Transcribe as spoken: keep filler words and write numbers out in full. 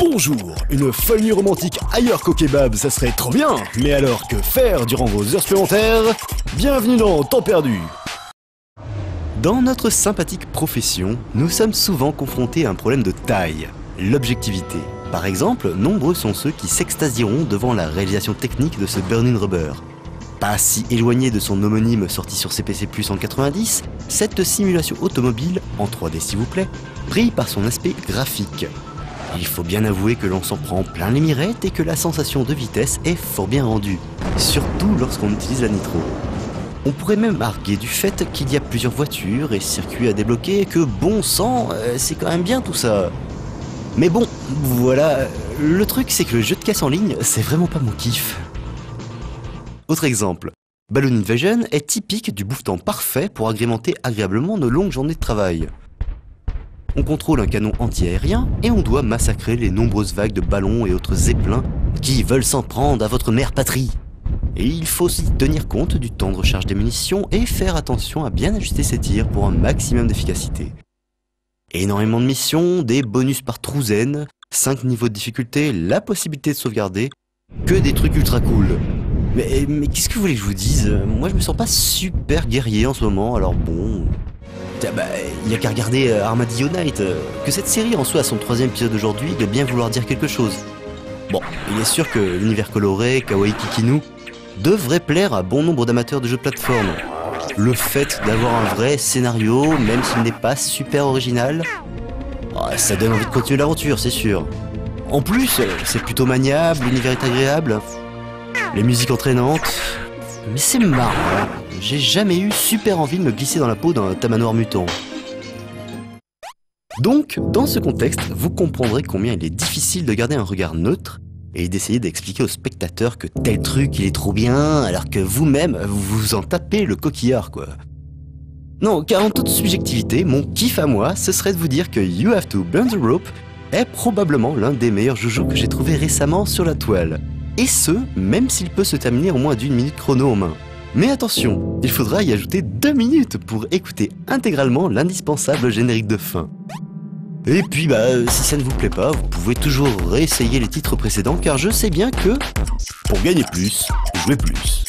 Bonjour, une folle nuit romantique ailleurs qu'au kebab, ça serait trop bien. Mais alors que faire durant vos heures supplémentaires? Bienvenue dans Temps perdu. Dans notre sympathique profession, nous sommes souvent confrontés à un problème de taille, l'objectivité. Par exemple, nombreux sont ceux qui s'extasieront devant la réalisation technique de ce Burning Rubber. Pas si éloigné de son homonyme sorti sur C P C plus, en quatre-vingt-dix, cette simulation automobile, en trois D s'il vous plaît, brille par son aspect graphique. Il faut bien avouer que l'on s'en prend plein les mirettes et que la sensation de vitesse est fort bien rendue, surtout lorsqu'on utilise la nitro. On pourrait même arguer du fait qu'il y a plusieurs voitures et circuits à débloquer et que bon sang, euh, c'est quand même bien tout ça. Mais bon, voilà, le truc c'est que le jeu de caisse en ligne, c'est vraiment pas mon kiff. Autre exemple, Balloon Invasion est typique du bouffetant parfait pour agrémenter agréablement nos longues journées de travail. On contrôle un canon anti-aérien et on doit massacrer les nombreuses vagues de ballons et autres zeppelins qui veulent s'en prendre à votre mère patrie. Et il faut aussi tenir compte du temps de recharge des munitions et faire attention à bien ajuster ses tirs pour un maximum d'efficacité. Énormément de missions, des bonus par trouzaine, cinq niveaux de difficulté, la possibilité de sauvegarder, que des trucs ultra cool. Mais, mais qu'est-ce que vous voulez que je vous dise? Moi je me sens pas super guerrier en ce moment, alors bon... Bah, y a qu'à regarder euh, Armadillo Night, euh, que cette série en soit à son troisième épisode aujourd'hui doit bien vouloir dire quelque chose. Bon, il est sûr que l'univers coloré, kawaii kikinu, devrait plaire à bon nombre d'amateurs de jeux de plateforme. Le fait d'avoir un vrai scénario, même s'il n'est pas super original, oh, ça donne envie de continuer l'aventure, c'est sûr. En plus, c'est plutôt maniable, l'univers est agréable, les musiques entraînantes, mais c'est marrant. J'ai jamais eu super envie de me glisser dans la peau d'un tamanoir mutant. Donc, dans ce contexte, vous comprendrez combien il est difficile de garder un regard neutre et d'essayer d'expliquer aux spectateurs que tel truc il est trop bien, alors que vous-même, vous vous en tapez le coquillard, quoi. Non, car en toute subjectivité, mon kiff à moi, ce serait de vous dire que You Have to Burn the Rope est probablement l'un des meilleurs joujous que j'ai trouvé récemment sur la toile. Et ce, même s'il peut se terminer en moins d'une minute chrono en main. Mais attention, il faudra y ajouter deux minutes pour écouter intégralement l'indispensable générique de fin. Et puis bah, si ça ne vous plaît pas, vous pouvez toujours réessayer les titres précédents car je sais bien que, pour gagner plus, jouez plus.